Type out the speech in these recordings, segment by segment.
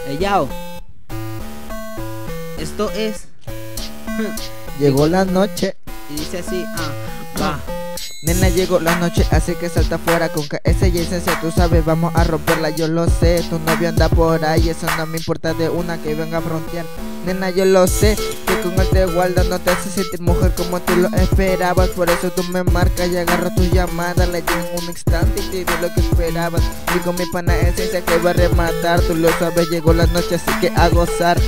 Yao, esto es Llegó la noche, y dice así, va. nena, llegó la noche, así que salta afuera con KS y esencia, tú sabes, vamos a romperla, yo lo sé, tu novio anda por ahí, eso no me importa de una que venga a frontear. Nena, yo lo sé, que con él te guarda, no te hace sentir mujer como tú lo esperabas, por eso tú me marcas y agarro tu llamada, le llevo en un instante y te di lo que esperabas. Y con mi pana esencia que va a rematar, tú lo sabes, llegó la noche, así que a gozar.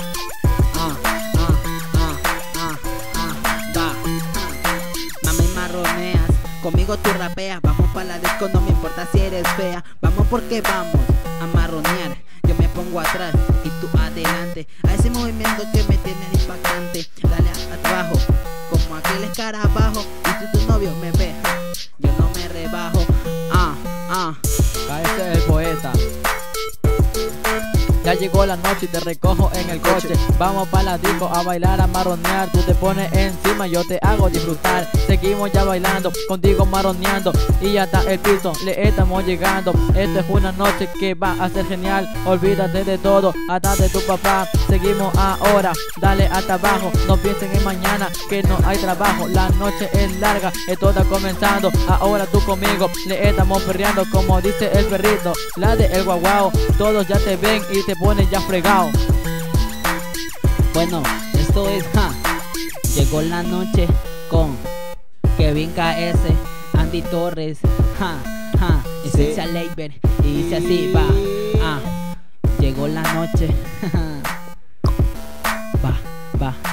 Va. Mami, marroneas, conmigo tú rapeas. Vamos pa' la disco, no me importa si eres fea. Vamos porque vamos a marronear. Yo me pongo atrás y tú adelante. A ese movimiento que me tiene impactante. Dale abajo, como aquel escarabajo. Y si tu novio me ve, yo no me rebajo. Ese es el poeta. Ya llegó la noche y te recojo en el coche. Vamos pa' la disco a bailar, a marronear. Tú te pones encima, yo te hago disfrutar. Seguimos ya bailando, contigo marroneando. Y ya está el piso, le estamos llegando. Esta es una noche que va a ser genial. Olvídate de todo, hasta de tu papá. Seguimos ahora, dale hasta abajo. No piensen en mañana, que no hay trabajo. La noche es larga, esto está comenzando. Ahora tú conmigo, le estamos perreando. Como dice el perrito, la de el guaguao. Todos ya te ven y te ponen ya fregado. Bueno, esto es llegó la noche con Kevin KS, Andy Torres, Esencia Label. Y dice así, va. Llegó la noche. Va.